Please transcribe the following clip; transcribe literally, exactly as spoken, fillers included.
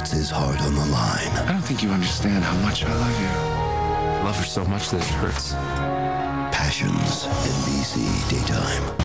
puts his heart on the line. I don't think you understand how much I love you. I love her so much that it hurts. Passions, N B C Daytime.